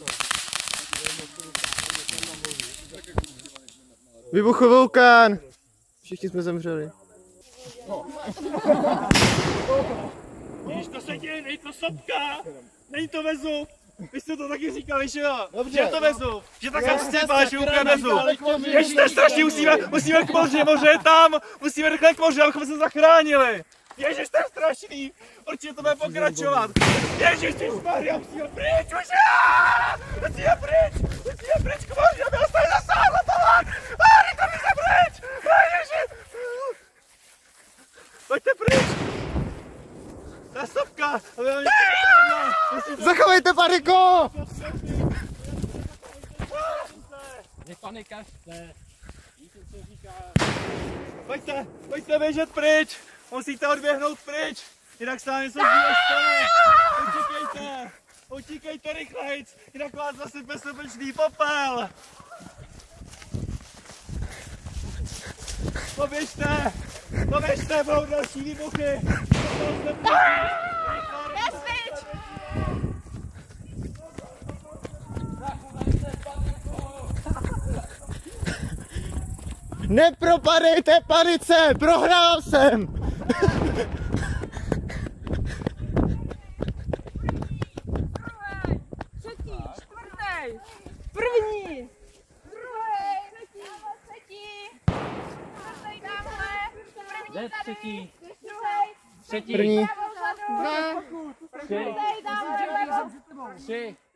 Vybuchl vulkán! Všichni jsme zemřeli. Víš, to se děje, není to sopka, není to Vezuv. Vy jste to taky říkali, že jo? Dobře. Že je to Vezuv, že takhle stěpá, že úplně Vezuv. Ježiš, to je strašně, musíme k moře je tam, musíme rychle k moři, abychom se zachránili. Ježiš, to je strašný, určitě to bude pokračovat. Ježiš, ježišmarja, musíme pryč, už musíme pryč k moři, aby nás tady zasáhlo, tohle. Rychle mi se pryč, ježiš. Pojďte pryč. Ta sopka, Zachovejte paniku! Nepanikařte. Víte, co říká? Pojďte běžet pryč. Musíte odběhnout pryč. Jinak se vám něco zlého stane. Utíkejte rychlejc. Jinak vás zasype sopečný popel. Poběžte, budou další výbuchy. Nepropadejte panice! Prohrál jsem! Třetí, čtvrtý, první, druhý, třetí, čtvrtý tamhle, první tady, druhý, První. třetí, tamhle, Tři.